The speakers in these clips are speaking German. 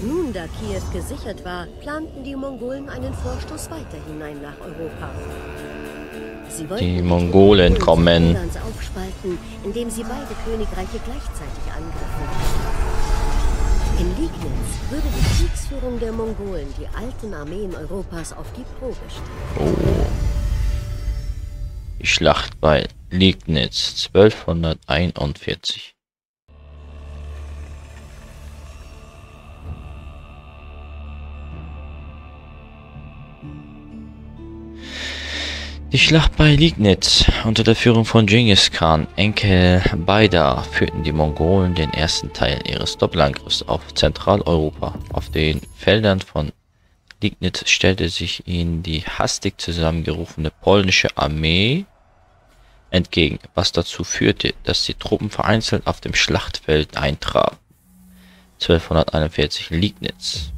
Nun, da Kiew gesichert war, planten die Mongolen einen Vorstoß weiter hinein nach Europa. Sie wollten Die Mongolen kommen. Russlands aufspalten, indem sie beide Königreiche gleichzeitig angriffen. In Liegnitz würde die Kriegsführung der Mongolen die alten Armeen Europas auf die Probe stellen. Oh. Die Schlacht bei Liegnitz 1241. Die Schlacht bei Liegnitz unter der Führung von Genghis Khan, Enkel Baydar, führten die Mongolen den ersten Teil ihres Doppelangriffs auf Zentraleuropa. Auf den Feldern von Liegnitz stellte sich ihnen die hastig zusammengerufene polnische Armee entgegen, was dazu führte, dass die Truppen vereinzelt auf dem Schlachtfeld eintrafen. 1241 Liegnitz.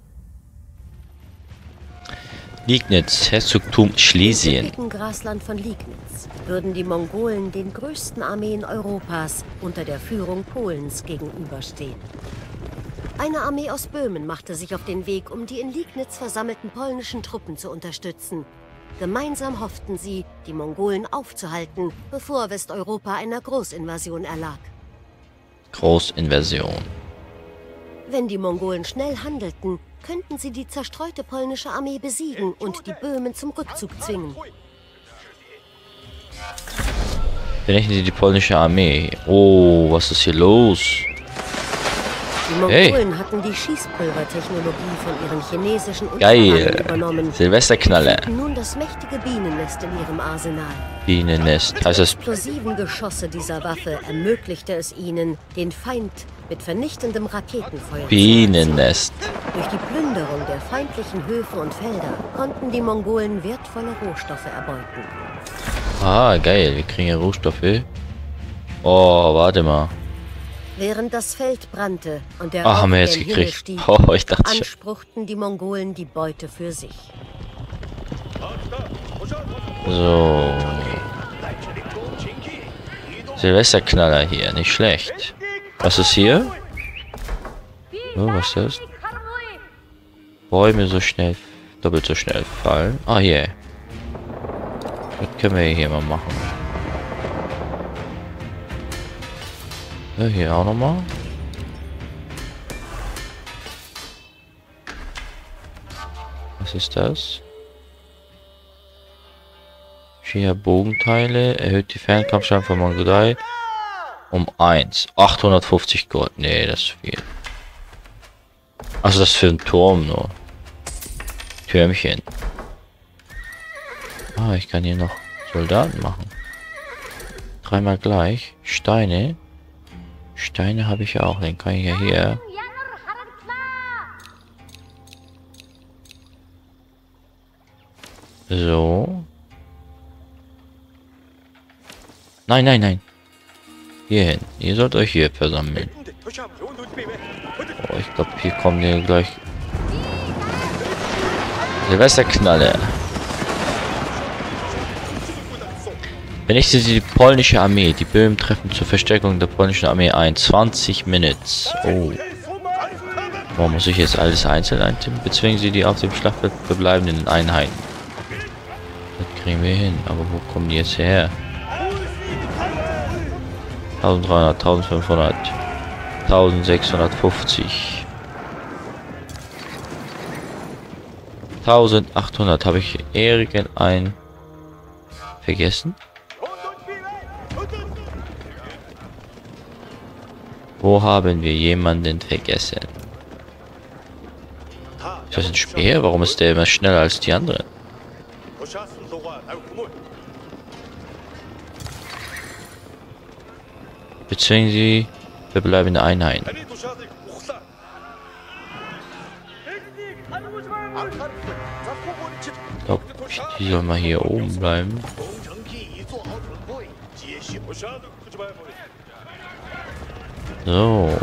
Liegnitz, Herzogtum Schlesien. Im Grasland von Liegnitz würden die Mongolen den größten Armeen Europas unter der Führung Polens gegenüberstehen. Eine Armee aus Böhmen machte sich auf den Weg, um die in Liegnitz versammelten polnischen Truppen zu unterstützen. Gemeinsam hofften sie, die Mongolen aufzuhalten, bevor Westeuropa einer Großinvasion erlag. Großinvasion. Wenn die Mongolen schnell handelten, könnten sie die zerstreute polnische Armee besiegen und die Böhmen zum Rückzug zwingen. Berechnen Sie die polnische Armee. Oh, was ist hier los? Die Mongolen hatten die Schießpulvertechnologie von ihren chinesischen Geil. übernommen. Silvesterknaller. Sie nun das mächtige Bienennest in ihrem Arsenal. Bienennest. Heißt das Explosiven Geschosse dieser Waffe ermöglichte es ihnen, den Feind mit vernichtendem Raketenfeuer Bienennest? zu erzielen. Durch die Plünderung der feindlichen Höfe und Felder konnten die Mongolen wertvolle Rohstoffe erbeuten. Ah, geil. Wir kriegen ja Rohstoffe. Oh, warte mal. Während das Feld brannte und der Ah, haben wir Rauch jetzt gen Himmel gekriegt. stieg, Oh, ich dachte schon. beanspruchten die Mongolen die Beute für sich. So. Silvesterknaller hier. Nicht schlecht. Was ist hier? Oh, was ist das? Bäume so schnell, doppelt so schnell fallen. Ah, hier. Das können wir hier mal machen. Ja, hier auch nochmal. Was ist das? Vier Bogenteile. Erhöht die Fernkampfstärke von Mongolei um 1. 850 Gold. Nee, das ist viel. Also das ist für einen Turm nur. Türmchen. Ah, ich kann hier noch Soldaten machen. Dreimal gleich. Steine. Steine habe ich ja auch. Den kann ich ja hier. So. Nein, nein, nein. Hier hin. Ihr sollt euch hier versammeln. Oh, ich glaube, hier kommen wir gleich. Silvesterknalle. Vernichten Sie die polnische Armee. Die Böhmen treffen zur Verstärkung der polnischen Armee ein. 20 Minutes. Oh. Warum muss ich jetzt alles einzeln eintippen? Bezwingen Sie die auf dem Schlachtfeld verbleibenden Einheiten. Das kriegen wir hin. Aber wo kommen die jetzt her? 1300, 1500, 1650. 1800. Habe ich irgendein vergessen? Wo haben wir jemanden vergessen? Ist das ein Speer? Warum ist der immer schneller als die anderen? Bezwingen Sie verbleibende Einheiten. Ich glaube, die soll mal hier oben bleiben. So.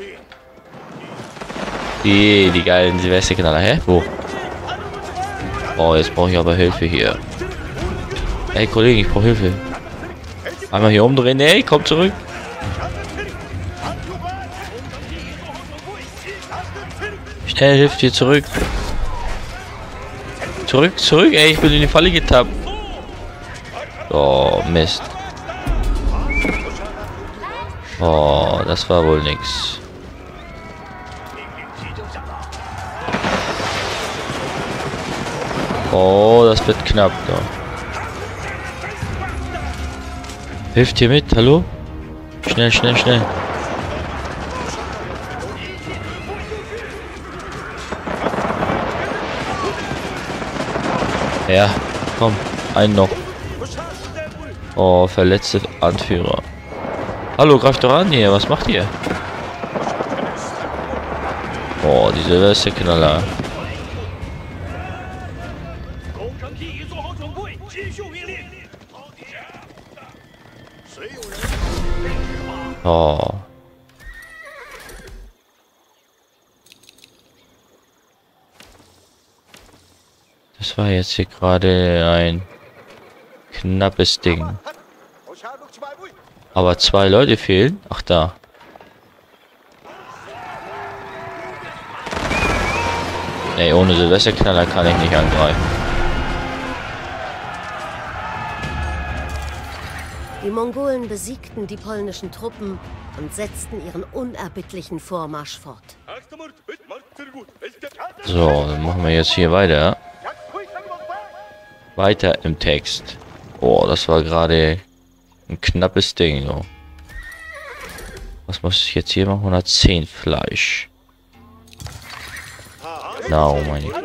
Die geilen Silvesterknaller, hä? Wo? Oh, jetzt brauche ich aber Hilfe hier. Ey, Kollege, ich brauche Hilfe. Einmal hier umdrehen. Nee, komm zurück. Schnell, hilft hier zurück. Zurück, zurück. Ey, ich bin in die Falle getappt. Oh, Mist. Oh, das war wohl nix. Oh, das wird knapp. Ja. Hilft hier mit, hallo? Schnell, schnell, schnell. Ja, komm, einen noch. Oh, verletzte Anführer. Hallo, greift doch an hier, was macht ihr? Oh, diese Silvesterknaller. Oh. Das war jetzt hier gerade ein knappes Ding. Aber 2 Leute fehlen. Ach, da. Ey, ohne Silvesterknaller kann ich nicht angreifen. Die Mongolen besiegten die polnischen Truppen und setzten ihren unerbittlichen Vormarsch fort. So, dann machen wir jetzt hier weiter. Weiter im Text. Oh, das war gerade ein knappes Ding. So. Was muss ich jetzt hier machen? 110 Fleisch. Genau, meine ich.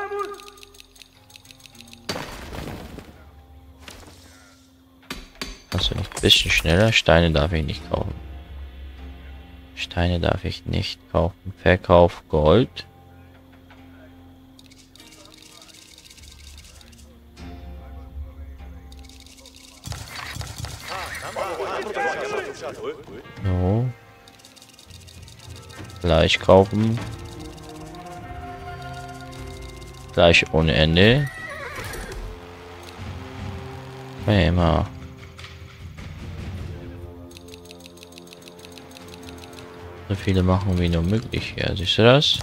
Kannst du noch ein bisschen schneller? Steine darf ich nicht kaufen. Steine darf ich nicht kaufen. Verkauf Gold. So. Fleisch kaufen. Fleisch ohne Ende. Ja, immer. So viele machen wie nur möglich. Ja, siehst du das?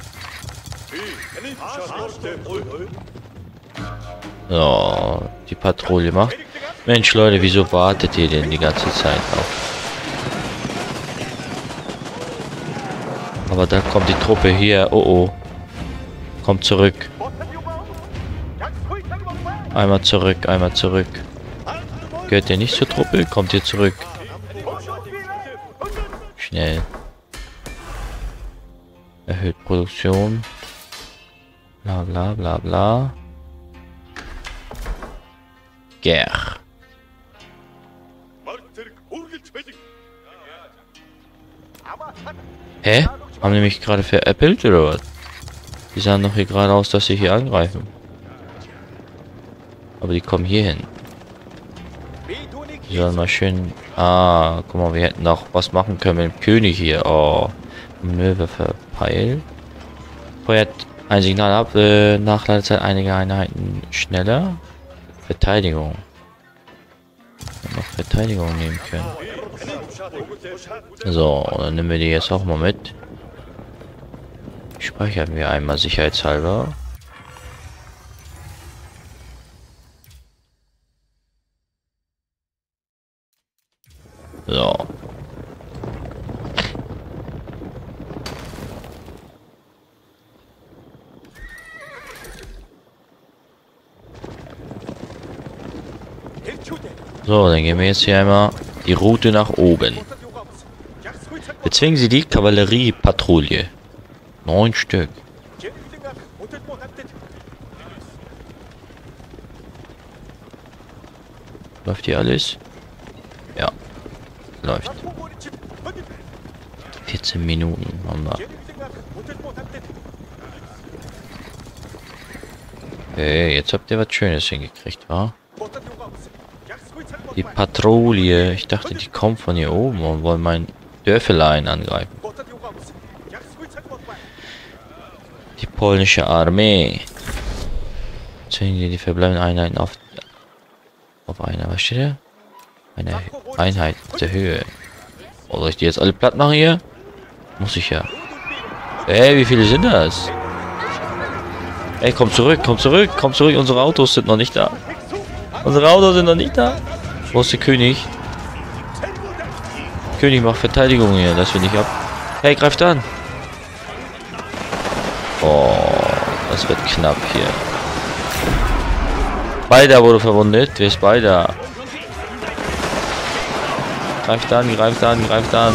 So, die Patrouille macht. Mensch, Leute, wieso wartet ihr denn die ganze Zeit auf? Aber da kommt die Truppe hier. Oh oh. Kommt zurück. Einmal zurück, einmal zurück. Gehört ihr nicht zur Truppe? Kommt ihr zurück. Schnell. Erhöht Produktion. Bla bla bla bla. Ger. Hä? Haben die mich gerade veräppelt oder was? Die sahen doch hier gerade aus, dass sie hier angreifen. Aber die kommen hier hin. Die sollen mal schön... Ah, guck mal, wir hätten auch was machen können mit dem König hier. Oh. Manöver verpeilt. Feuert ein Signal ab. Nachladezeit einiger Einheiten schneller. Verteidigung. Noch Verteidigung nehmen können. So, dann nehmen wir die jetzt auch mal mit. Speichern wir einmal sicherheitshalber. So. So, dann gehen wir jetzt hier einmal die Route nach oben. Bezwingen Sie die Kavalleriepatrouille. 9 Stück. Läuft hier alles? Ja. Läuft. 14 Minuten haben wir. Okay, jetzt habt ihr was Schönes hingekriegt, wa? Die Patrouille. Ich dachte, die kommt von hier oben und wollen mein Dörfelein angreifen. Die polnische Armee. Zwingen die verbleibenden Einheiten auf eine, was steht hier? Eine Einheit der Höhe. Oh, soll ich die jetzt alle platt machen hier? Muss ich ja. Ey, wie viele sind das? Ey, komm zurück, komm zurück, komm zurück. Unsere Autos sind noch nicht da. Unsere Autos sind noch nicht da. Wo ist der König? König macht Verteidigung hier, dass wir nicht ab. Hey, greift an. Oh, das wird knapp hier. Beider wurde verwundet. Wer ist Beider? Greift an, greift an, greift an.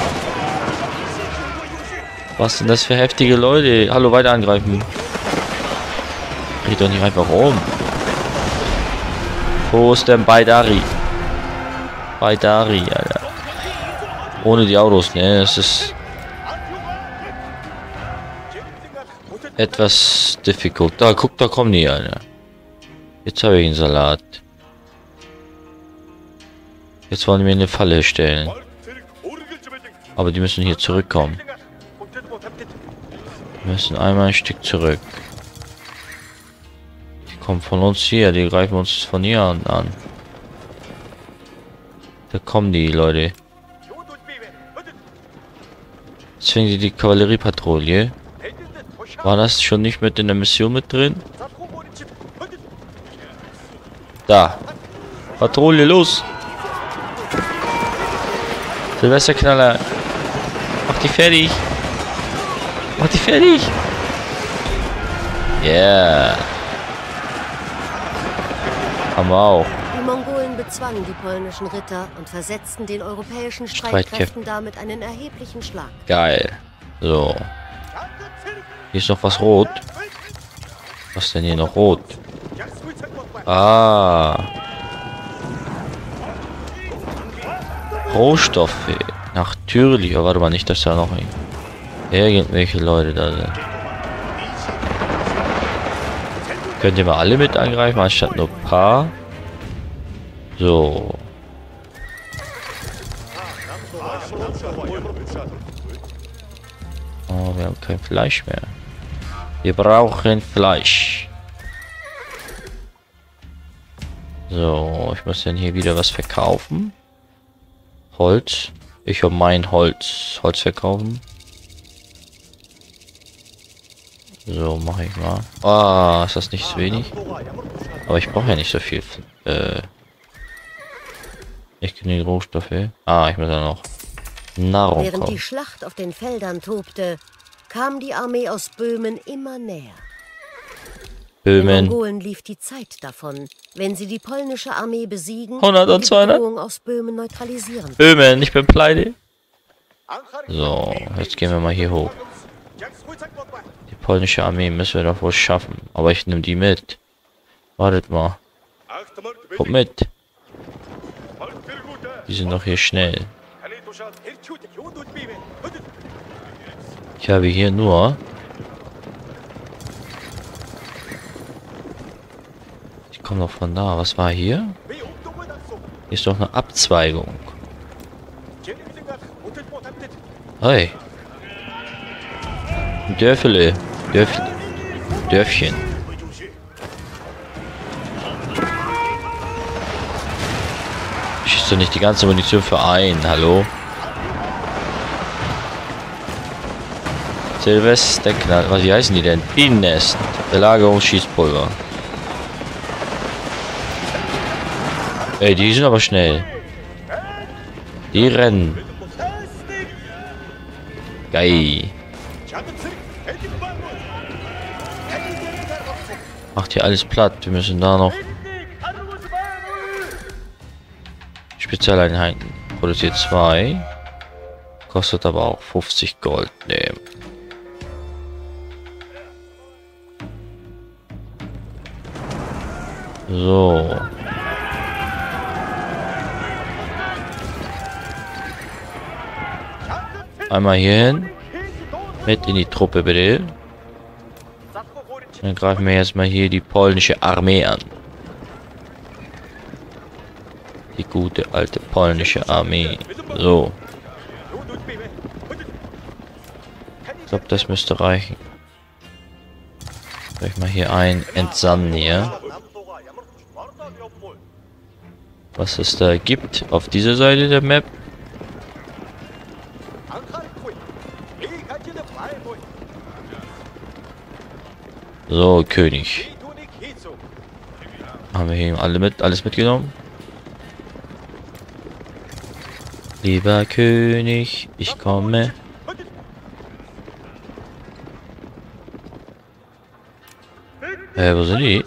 Was sind das für heftige Leute? Hallo, weiter angreifen. Geht doch nicht einfach um. Wo ist denn Baidari? Baidari, Alter. Ohne die Autos, ne? Es ist etwas difficult. Da, guck, da kommen die, Alter. Jetzt habe ich einen Salat. Jetzt wollen wir eine Falle stellen. Aber die müssen hier zurückkommen. Wir müssen einmal ein Stück zurück. Die kommen von uns hier, die greifen uns von hier an. Da kommen die Leute. Zwingen sie die Kavalleriepatrouille. War das schon nicht mit in der Mission mit drin? Da. Patrouille, los! Silvesterknaller. Mach die fertig. Mach die fertig. Yeah. Haben wir auch. Die Mongolen bezwangen die polnischen Ritter und versetzten den europäischen Streitkräften damit einen erheblichen Schlag. Geil. So. Hier ist noch was rot. Was denn hier noch rot? Ah. Rohstoffe. Natürlich. Aber warte mal, nicht, dass da noch irgendwelche Leute da sind. Könnt ihr mal alle mit angreifen, anstatt nur ein paar? So. Oh, wir haben kein Fleisch mehr. Wir brauchen Fleisch. So, ich muss dann hier wieder was verkaufen. Holz. Ich habe mein Holz verkaufen. So, mache ich mal. Ah, ist das nicht so wenig? Aber ich brauche ja nicht so viel. Ich genüge Rohstoffe. Ah, ich muss ja noch Nahrung Während kaufen. die Schlacht auf den Feldern tobte, kam die Armee aus Böhmen immer näher. Den Böhmen. Mongolen lief die Zeit davon, wenn sie die polnische Armee besiegen 100 und die 200. Bedrohung aus Böhmen neutralisieren. Böhmen, ich bin pleite. So, jetzt gehen wir mal hier hoch. Die polnische Armee müssen wir doch wohl schaffen. Aber ich nehme die mit. Wartet mal. Kommt mit. Die sind doch hier schnell. Ich habe hier nur... Die kommen doch von da. Was war hier? Hier ist doch eine Abzweigung. Hey. Ein Dörfchen. Schießt doch nicht die ganze Munition für einen, hallo? Silvesterknall, was wie heißen die denn? Bienennest. Belagerungsschießpulver. Ey, die sind aber schnell. Die rennen. Geil. Macht hier alles platt. Wir müssen da noch Spezialeinheiten. Produziert 2. Kostet aber auch 50 Gold. Nee. So. Einmal hier hin. Mit in die Truppe bitte. Dann greifen wir jetzt mal hier die polnische Armee an. Die gute alte polnische Armee. So. Ich glaube, das müsste reichen. Soll ich mal hier ein entsanden hier? Was es da gibt auf dieser Seite der Map? So, König. Haben wir hier alles mitgenommen? Lieber König, ich komme. Wo sind die?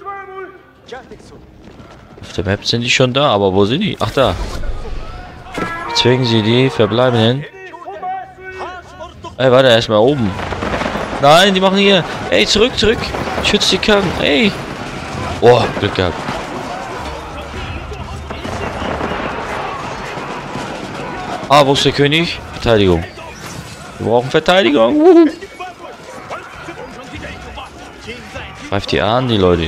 Auf der Map sind die schon da, aber wo sind die? Ach, da. Zwingen sie die Verbleibenden. Ey, warte, erstmal oben. Nein, die machen hier. Ey, zurück. Schützt die Karren. Ey. Oh, Glück gehabt. Ah, wo ist der König? Verteidigung. Wir brauchen Verteidigung. Wuhu. Greift die an, die Leute.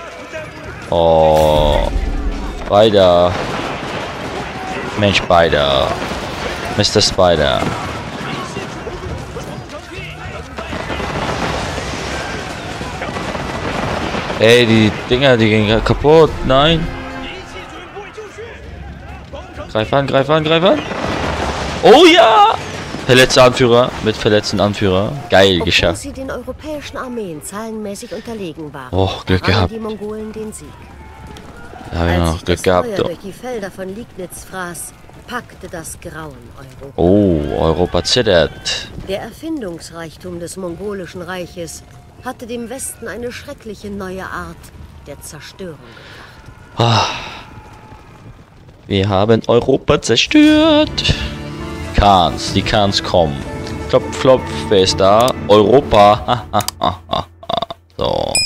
Oh. Spider. Mensch, Spider. Mr. Spider. Ey, die Dinger, die gehen kaputt. Nein. Greif an. Oh ja! Verletzter Anführer mit verletzten Anführer. Geil, Obwohl geschafft. sie den europäischen Armeen zahlenmäßig unterlegen waren, Oh, Glück errangen gehabt. die Mongolen den Sieg. Da haben wir Als noch sich Glück das gehabt. Feuer durch die Felder von Liegnitz fraß, packte das Grauen Europa. Oh, Europa zittert. Der Erfindungsreichtum des mongolischen Reiches hatte dem Westen eine schreckliche neue Art der Zerstörung gebracht. Wir haben Europa zerstört. Die Khans kommen. Klopf, klopf, wer ist da? Europa. So.